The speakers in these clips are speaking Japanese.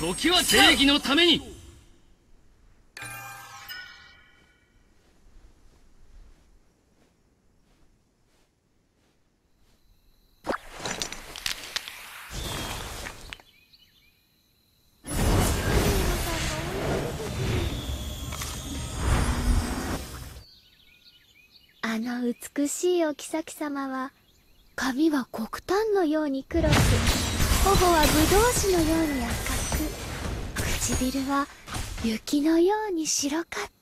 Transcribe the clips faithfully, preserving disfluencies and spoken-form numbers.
時は正義のために。 あの美しいお妃様は、髪は黒炭のように黒く、頬はぶどう酒のように赤く、唇は雪のように白かった。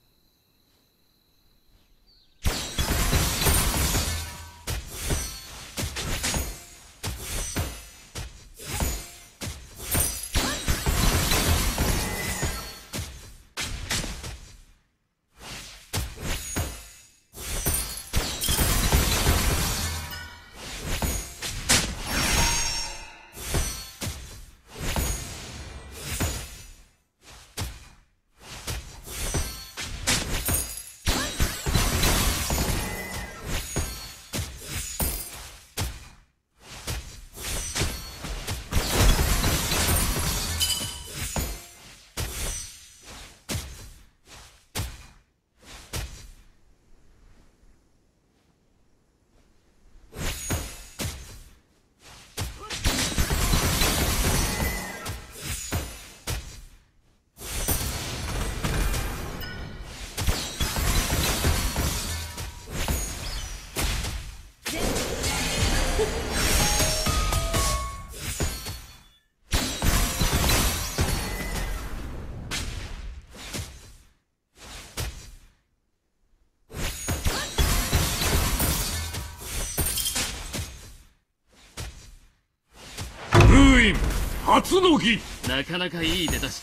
初の儀、なかなかいい出だしだ。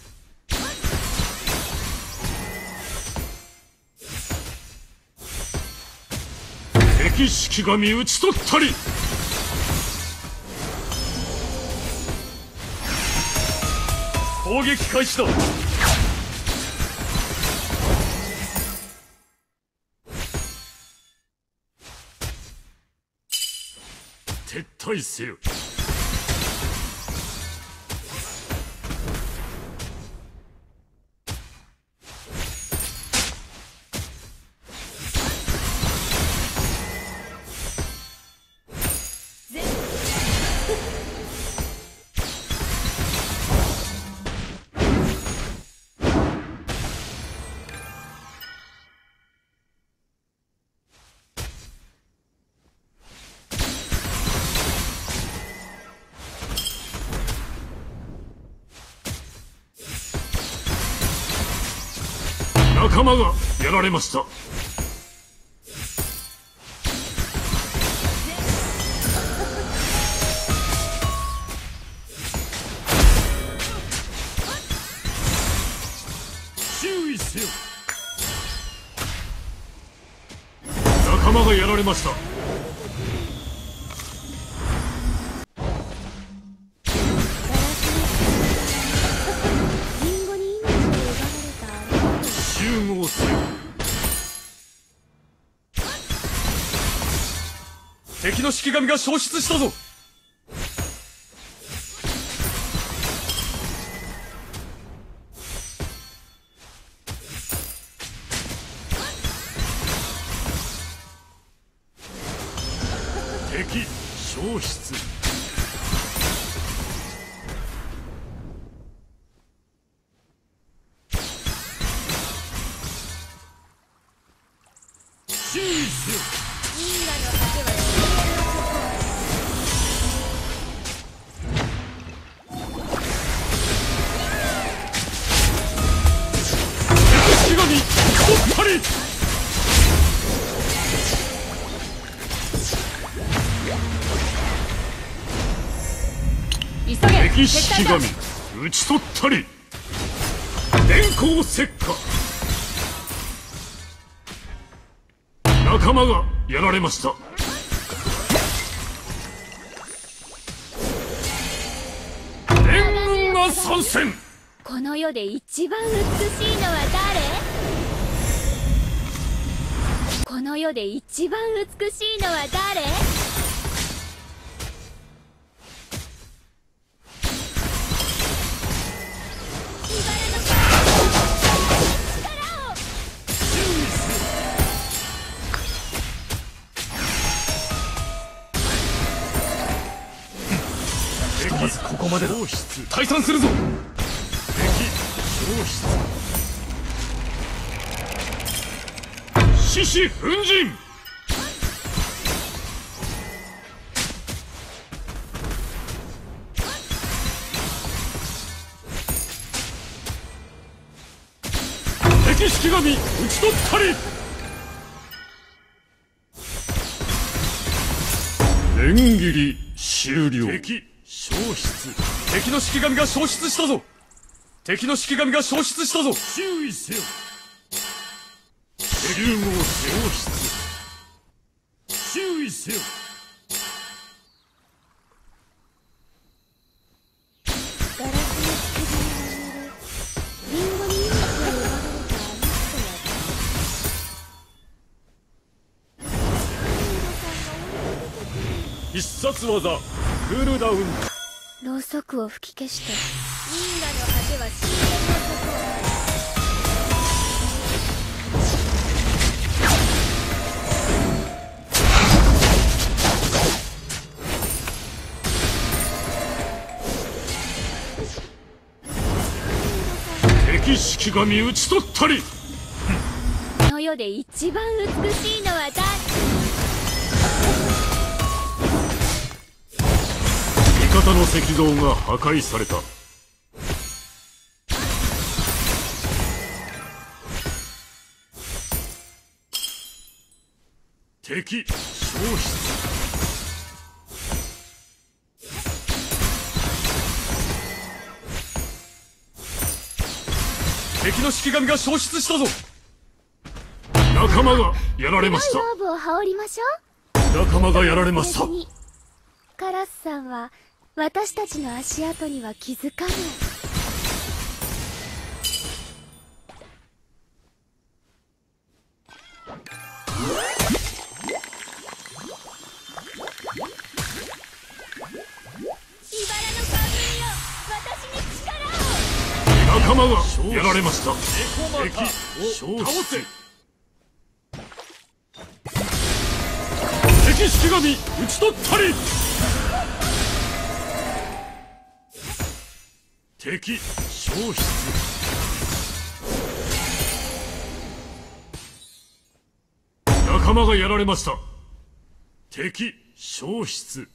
敵式神討ち取ったり。攻撃開始だ。撤退せよ。仲間がやられました。注意せよ。仲間がやられました。敵の式神が消失したぞ。敵消失。注意せよ。因果の果ては敵式神討ち取ったり。電光石火。仲間がやられました。援軍が参戦。 この世で一番美しいのは誰？この世で一番美しいのは誰？ までだ。退散するぞ。敵消失。獅子奮陣。敵式神討ち取ったり。連切り終了。敵消失。敵の式神が消失したぞ。敵の式神が消失したぞ。注意せよ。集合消失。注意せよ。 ガラスの釘にリンゴに命を奪われたあの人は必殺技クールダウン。 ろうそくを吹き消して因果の果ては深淵の底。 敵式神討ち取ったり。 この世で一番美しいのは誰？ 味方の石像が破壊された。敵消失。敵の式神が消失したぞ。仲間がやられました。 ローブを羽織りましょう。 仲間がやられました。 カラスさんは私たちの足跡には気づかない。 仲間がやられました。敵消失。敵式神討ち取ったり。敵消失。仲間がやられました。敵消失。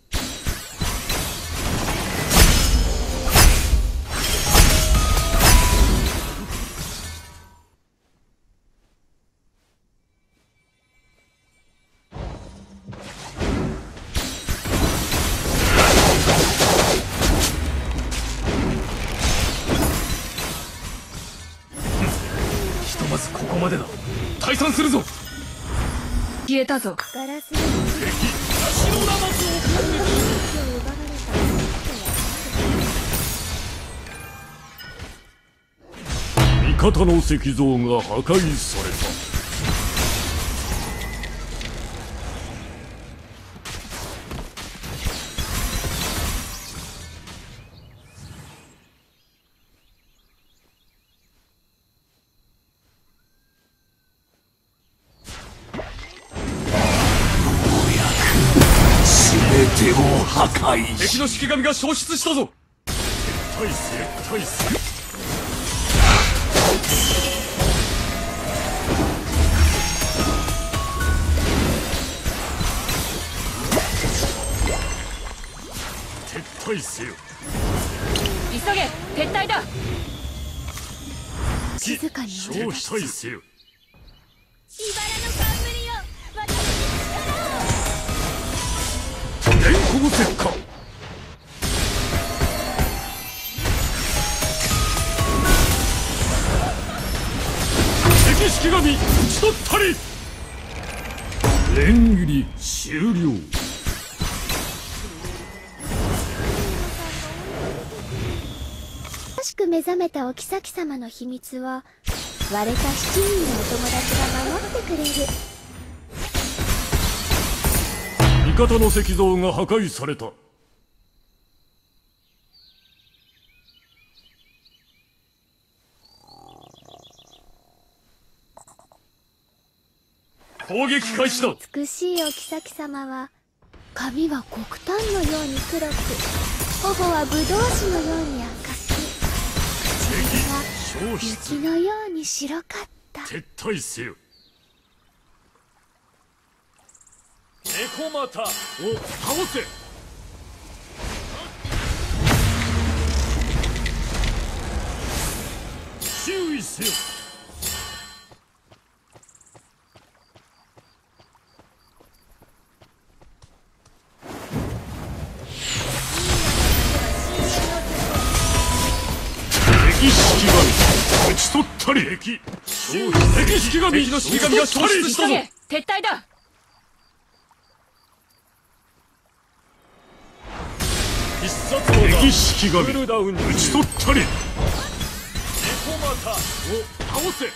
ひとまずここまでだ。退散するぞ。 消えたぞ。 ガラスの敵足のナマズを攻撃。 を奪われたあの人は味方の石像が破壊された。全てを破壊し、敵の式神が消失したぞ。撤退せ撤退せ。撤退せよ。 急げ、撤退だ。 静かに撤退せよ。 茨の冠よ、私に力を。 電光石火。敵式神討ち取ったり。連切り終了。 新しく目覚めたお妃様の秘密は割れた七人のお友達が守ってくれる。 味方の石像が破壊された。攻撃開始だ。 美しいお妃様は髪は黒炭のように黒く、 頬はブドウ酒のように赤く、唇は雪のように白かった。 撤退せよ。猫股を倒せ。注意せよ。敵式神討ち取ったり。敵敵式神敵の式神が消失したぞ。 撤退だ。 必殺技敵式神討ち取ったり。猫股を倒せ。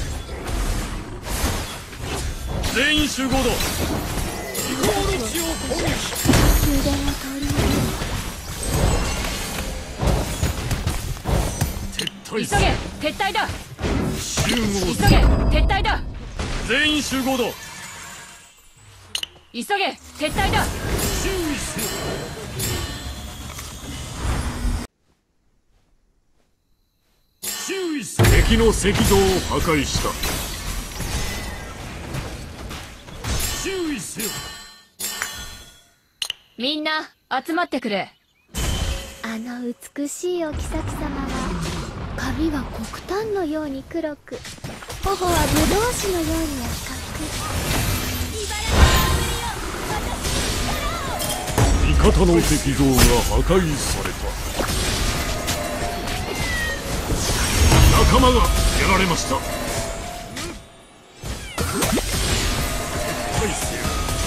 全員集合だ。異光の血を攻撃。 宮殿を通り抜急げ撤退だ。 集合。 急げ撤退だ。 全員集合だ。 急げ撤退だ。 注意せよ。注意せよ。敵の石像を破壊した。注意せよ。 みんな集まってくれ。 あの美しいお妃様は髪は黒炭のように黒く、頬はブドウ酒のように赤く。 味方の石像が破壊された。仲間がやられました。対せよ。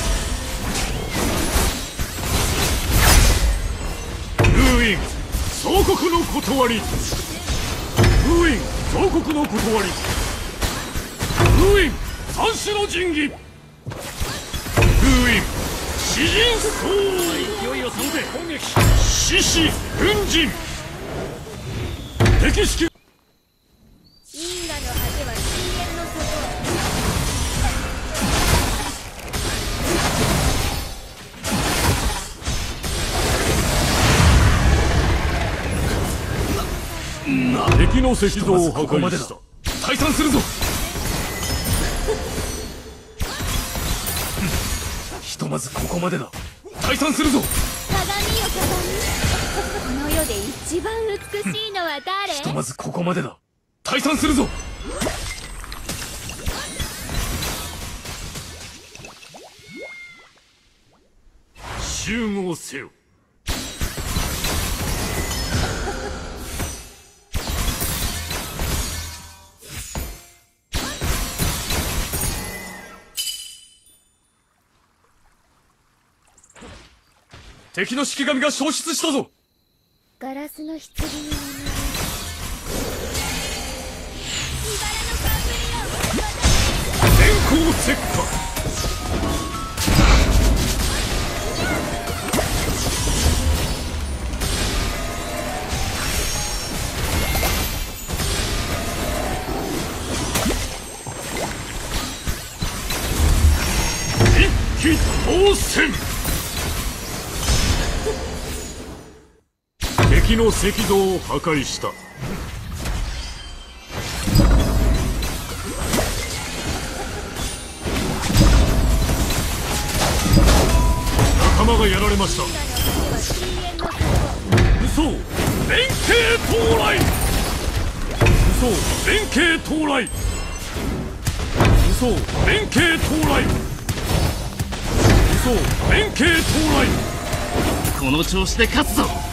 封印総国の断り。封印総国の断り。封印三種の神器。封印詩人総勢いを保て。攻撃獅子奮陣。敵式因果の果ては深淵の底。 敵の石像を破壊した。退散するぞ。ひとまずここまでだ。退散するぞ。 鏡よ鏡、この世で一番美しいのは誰？ ひとまずここまでだ。退散するぞ。集合せよ。敵の式神が消失したぞ。 ガラスの棺に眠る電光石火。一気当選。敵の石像を破壊した。仲間がやられました。武装連携到来。武装連携到来。武装連携到来。武装連携到来。この調子で勝つぞ。